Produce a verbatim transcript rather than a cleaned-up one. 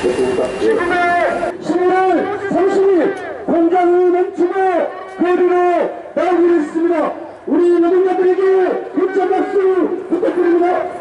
십일월 삼십일 공장을 멈추고 거리로 나오기로 했습니다. 우리 노동자들에게 큰 박수 부탁드립니다.